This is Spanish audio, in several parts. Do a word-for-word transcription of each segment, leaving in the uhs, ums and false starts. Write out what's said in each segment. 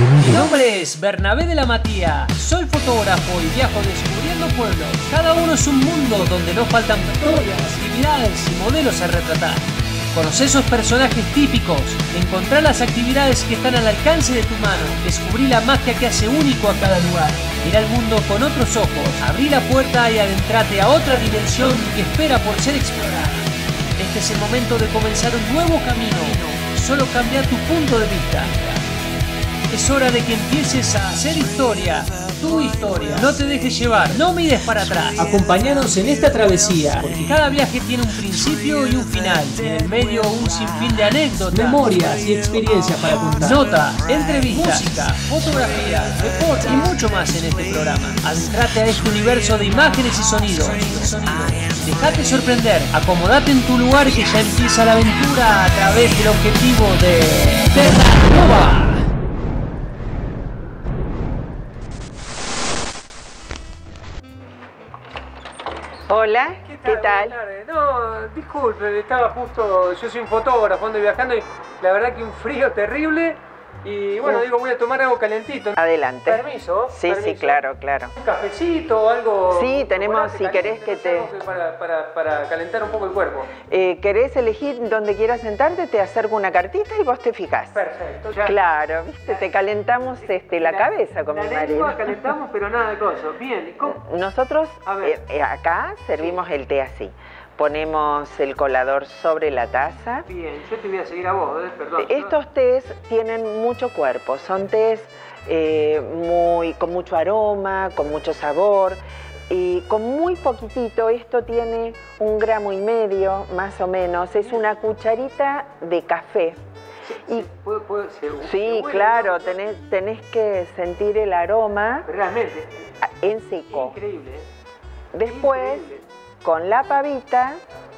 Mi nombre es Bernabé de la Matía, soy fotógrafo y viajo descubriendo pueblos. Cada uno es un mundo donde no faltan historias, actividades y modelos a retratar. Conocer esos personajes típicos, encontrar las actividades que están al alcance de tu mano, descubrir la magia que hace único a cada lugar. Mira el mundo con otros ojos, abrí la puerta y adentrate a otra dimensión que espera por ser explorada. Este es el momento de comenzar un nuevo camino, solo cambia tu punto de vista. Es hora de que empieces a hacer historia, tu historia. No te dejes llevar, no mires para atrás. Acompáñanos en esta travesía, porque cada viaje tiene un principio y un final. Y en el medio un sinfín de anécdotas, memorias y experiencias para contar. Notas, entrevistas, música, fotografías, deportes y mucho más en este programa. Adentrate a este universo de imágenes y sonidos. Dejate sorprender, acomodate en tu lugar que ya empieza la aventura a través del objetivo de Terranova. Hola, ¿qué tal? ¿Qué tal? Buenas tardes. No, disculpe, estaba justo, yo soy un fotógrafo, ando viajando y la verdad que un frío terrible y bueno, Uf. digo, voy a tomar algo calentito. Adelante. ¿Permiso? Sí, ¿Permiso? sí, claro, claro. ¿Un cafecito o algo? Sí, tenemos, chocolate si caliente, querés que no sé, te- algo Para, para, para calentar un poco el cuerpo. Eh, ¿Querés elegir donde quieras sentarte? Te acerco una cartita y vos te fijás. Perfecto. Ya. Claro, viste, te calentamos este, la, cabeza con la mi lengua marido. calentamos, pero nada de cosas. Bien, ¿y cómo? Nosotros A ver. eh, eh, acá servimos el té así. Ponemos el colador sobre la taza. Bien, yo te voy a seguir a vos, ¿eh? Perdón. Estos tés tienen mucho cuerpo, son tés eh, muy, con mucho aroma, con mucho sabor y con muy poquitito. Esto tiene un gramo y medio, más o menos, es una cucharita de café. Sí, Y- sí, puedo- puedo- se- Sí, se huele, claro, ¿no? tenés, tenés que sentir el aroma Realmente, en seco. increíble, ¿eh? Después, Increíble. con la pavita,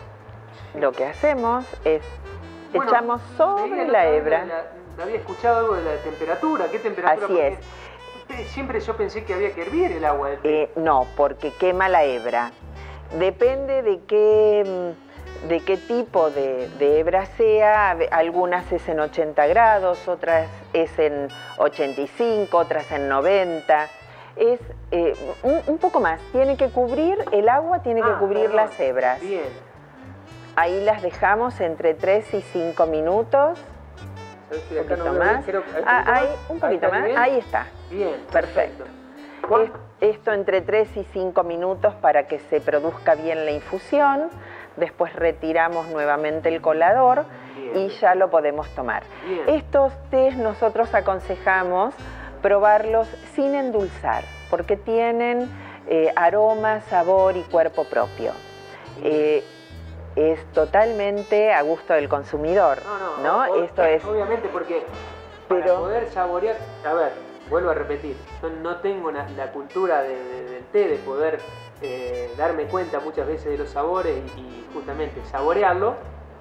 lo que hacemos es Bueno, echamos veía sobre otra la vez hebra. la- había escuchado algo de la temperatura. ¿Qué temperatura? Así Porque siempre yo pensé que había que hervir el agua. Eh, no, porque quema la hebra. Depende de qué, mm, de qué tipo de, de hebra sea. Algunas es en ochenta grados, otras es en ochenta y cinco, otras en noventa. Es eh, un, un poco más. Tiene que cubrir, el agua tiene que Ah, cubrir perdón. las hebras. Bien. Ahí las dejamos entre tres y cinco minutos. ¿Sabés que Un acá no poquito veo bien? más. Creo que- Ah, ¿un ahí, poquito un más? poquito ¿Ahí está más. bien? Ahí está. Bien, Perfecto. ¿Cuán- Es- Esto entre tres y cinco minutos para que se produzca bien la infusión. Después retiramos nuevamente el colador Bien. y ya lo podemos tomar. Bien. Estos tés nosotros aconsejamos probarlos sin endulzar, porque tienen eh, aroma, sabor y cuerpo propio. Eh, es totalmente a gusto del consumidor, No, no, ¿no? o- Esto es... Obviamente porque para Pero- poder saborear... A ver, vuelvo a repetir. Yo no tengo la, la cultura de- de- del té, de poder eh, darme cuenta muchas veces de los sabores y, y justamente saborearlo.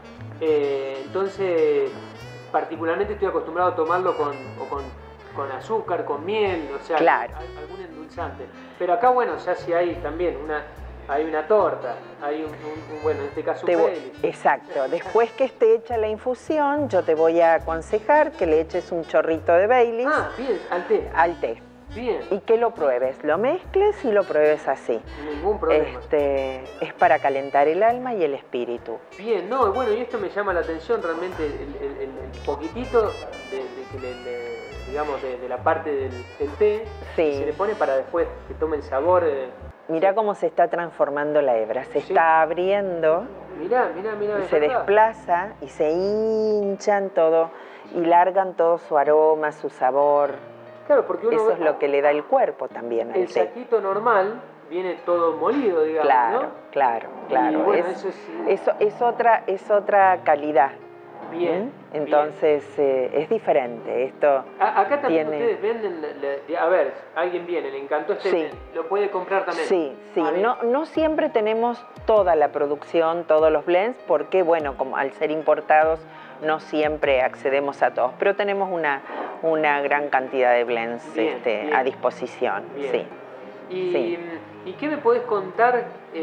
Eh, entonces, particularmente estoy acostumbrado a tomarlo con, o con, con azúcar, con miel, o sea, Claro. al- algún endulzante. Pero acá, bueno, ya si hay también una... Hay una torta, hay un, un- un- bueno, en este caso un Te voy- Baileys. exacto. Después que esté hecha la infusión, yo te voy a aconsejar que le eches un chorrito de Baileys Ah, bien, al té. al té Bien, y que lo pruebes, lo mezcles y lo pruebes así. ningún problema. Este, es para calentar el alma y el espíritu. Bien, no, bueno, y esto me llama la atención realmente, el, el- el- el poquitito de, de que le, le- digamos, de, de la parte del, del té, Sí. se le pone para después que tome el sabor. eh. Mirá cómo se está transformando la hebra, se Sí. está abriendo Mirá, mirá, mirá, y es se verdad. desplaza y se hinchan todo y largan todo su aroma, su sabor. Claro, porque uno Eso ve- es lo que le da el cuerpo también al el té. saquito normal viene todo molido, digamos, Claro, ¿no? claro, claro. Y bueno, es, eso es- eso es otra, es otra calidad. Bien, ¿Mm? Entonces eh, es diferente. Esto A- acá también tiene- ustedes venden, la- la- a ver, alguien viene, le encantó este Sí. té, lo puede comprar también. Sí, sí. Ah, bien. No, no siempre tenemos toda la producción, todos los blends, porque bueno, como al ser importados no siempre accedemos a todos, pero tenemos una, una gran cantidad de blends Bien, este, bien. a disposición. Bien. Sí. ¿Y, sí. ¿y qué me podés contar,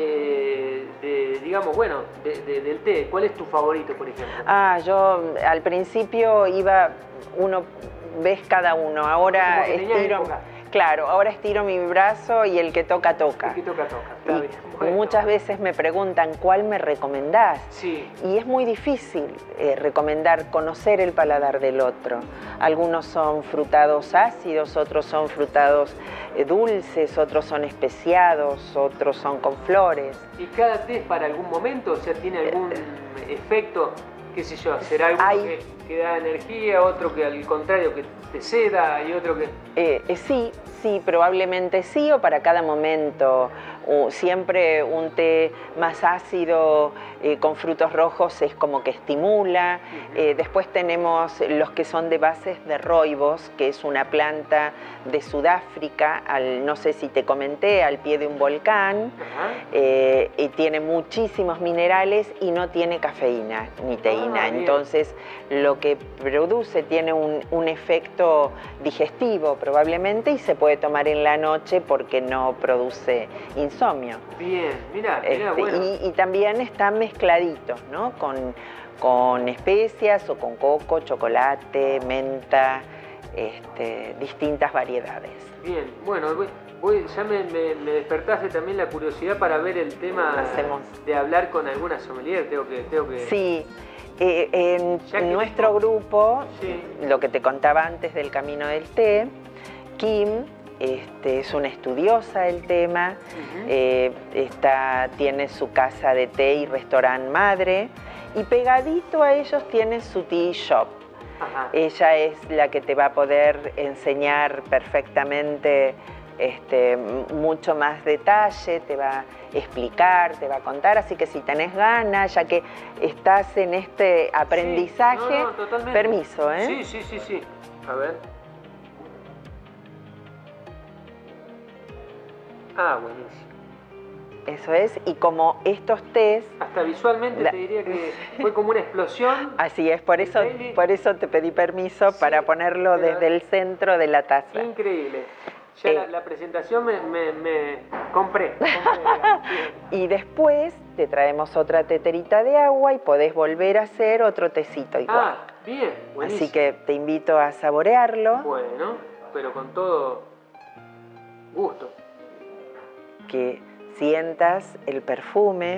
eh, de, digamos, bueno, de, de, del té? ¿Cuál es tu favorito, por ejemplo? Ah, yo al principio iba, uno, ves cada uno, ahora Como que tenías estiro, época. claro, ahora estiro mi brazo y el que toca, toca. El que toca, toca. Está Y bien. Bueno. muchas veces me preguntan, ¿cuál me recomendás? Sí. Y es muy difícil eh, recomendar, conocer el paladar del otro. Algunos son frutados ácidos, otros son frutados eh, dulces, otros son especiados, otros son con flores. ¿Y cada té es para algún momento? O sea, ¿tiene algún efecto? ¿Qué sé yo? ¿Será alguno Hay- que, que da energía, otro que al contrario que te seda y otro que...? Eh, eh, sí, sí, probablemente sí, o para cada momento. Uh, siempre un té más ácido eh, con frutos rojos es como que estimula. Uh-huh. Eh, después tenemos los que son de bases de roibos, que es una planta de Sudáfrica, al, no sé si te comenté, al pie de un volcán. Ajá. Eh, y tiene muchísimos minerales y no tiene cafeína ni teína. Ah, bien. Entonces, lo que produce tiene un, un efecto digestivo probablemente y se puede tomar en la noche porque no produce insomnio. Bien, mira, mira, Este, bueno. y, y también están mezcladitos, ¿no? Con, con especias o con coco, chocolate, menta, este, distintas variedades. Bien, bueno, voy, voy- ya me, me- me despertaste también la curiosidad para ver el tema Hacemos. de hablar con alguna sommelier. Tengo que, tengo que... Sí, eh, en Ya que nuestro tengo- grupo, Sí. lo que te contaba antes del Camino del Té, Kim este, es una estudiosa del tema, Ujú. eh, está, tiene su casa de té y restaurante madre, y pegadito a ellos tiene su tea shop. Ajá. Ella es la que te va a poder enseñar perfectamente este, m- mucho más detalle, te va a explicar, te va a contar, así que si tenés ganas, ya que estás en este aprendizaje, Sí, no, no, totalmente. permiso, ¿eh? Sí, sí, sí, sí. A ver. Ah, buenísimo. Eso es, y como estos tés, Hasta visualmente La- te diría que fue como una explosión. así es, por eso, Bailey. por eso te pedí permiso Sí, para ponerlo pero- desde el centro de la taza. Increíble. Ya Eh. la, la presentación me, me, me compré. compré, digamos. Bien. Y después te traemos otra teterita de agua y podés volver a hacer otro tecito igual. Ah, bien, buenísimo. Así que te invito a saborearlo, Bueno, pero con todo gusto. que sientas el perfume.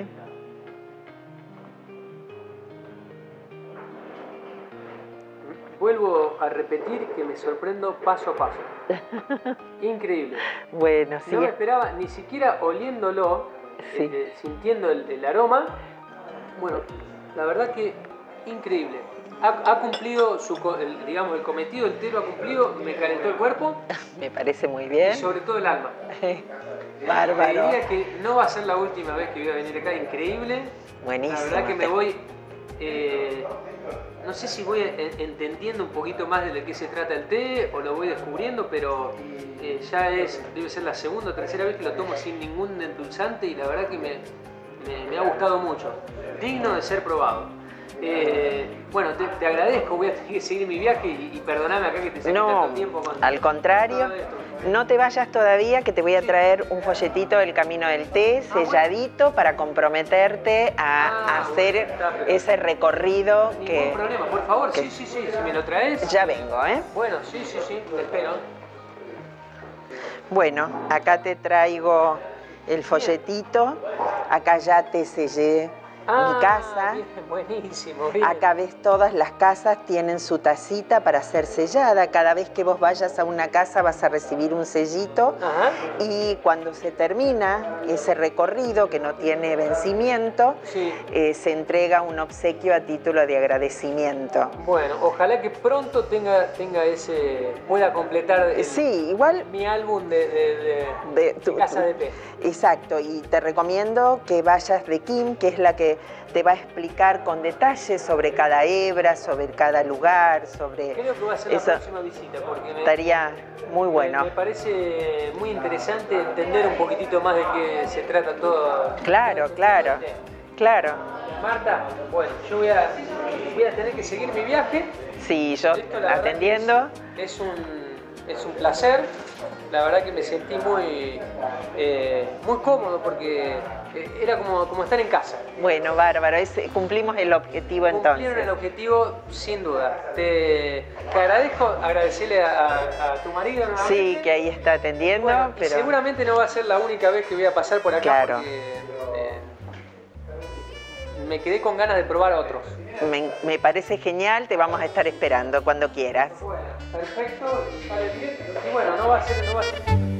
Vuelvo a repetir que me sorprendo paso a paso. Increíble. Bueno, sí, No me esperaba, ni siquiera oliéndolo, Sí. eh, eh, sintiendo el, el aroma. Bueno, la verdad que increíble. Ha, ha cumplido su, co- el, digamos, el cometido, el té lo ha cumplido, me calentó el cuerpo me parece muy y bien. sobre todo el alma. Te Bárbaro. diría que no va a ser la última vez que voy a venir acá, increíble. Buenísimo. La verdad que me voy, eh, no sé si voy en- entendiendo un poquito más de qué se trata el té o lo voy descubriendo, pero eh, ya es, debe ser la segunda o tercera vez que lo tomo sin ningún endulzante y la verdad que me, me- me ha gustado mucho. Digno de ser probado. Eh, bueno, te, te agradezco, voy a tener que seguir mi viaje y, y perdoname acá que te saqué No, tanto tiempo con al contrario, todo esto. no te vayas todavía, que te voy a traer un folletito del Camino del Té, selladito, para comprometerte a Ah, hacer bueno, está perfecto. ese recorrido Ningún que problema, por favor, que- sí, sí, sí, si me lo traes. ya vengo, ¿eh? Bueno, sí, sí, sí, te espero. Bueno, acá te traigo el folletito, acá ya te sellé mi casa. Bien, buenísimo, bien. Acá ves, todas las casas tienen su tacita para ser sellada. Cada vez que vos vayas a una casa vas a recibir un sellito. Ajá. Y cuando se termina ese recorrido que no tiene vencimiento, Sí. eh, se entrega un obsequio a título de agradecimiento. Bueno, ojalá que pronto tenga, tenga ese, pueda completar el- Eh, Sí, igual mi álbum de, de- de- de, de tu- casa tu- de té. Exacto, y te recomiendo que vayas de Kim, que es la que te va a explicar con detalle sobre cada hebra, sobre cada lugar, sobre Creo que va a ser la eso. próxima visita porque me, Estaría muy bueno. me, me parece muy interesante entender un poquitito más de qué se trata todo. Claro, todo claro, el té. claro. Marta, bueno, yo voy a, voy a tener que seguir mi viaje. Sí, yo Esto, la verdad, atendiendo. que Es, es un, es un placer. La verdad que me sentí muy, eh, muy cómodo porque eh, era como, como estar en casa. Bueno, bárbaro, es, cumplimos el objetivo entonces. Cumplieron el objetivo sin duda. Te, te agradezco, agradecerle a, a, a tu marido nuevamente. Sí, que ahí está atendiendo. Bueno, pero... seguramente no va a ser la única vez que voy a pasar por acá, claro. Porque eh, me quedé con ganas de probar otros. Me, me parece genial, te vamos a estar esperando cuando quieras. Bueno, perfecto. Y, y bueno, no va a ser... No va a ser...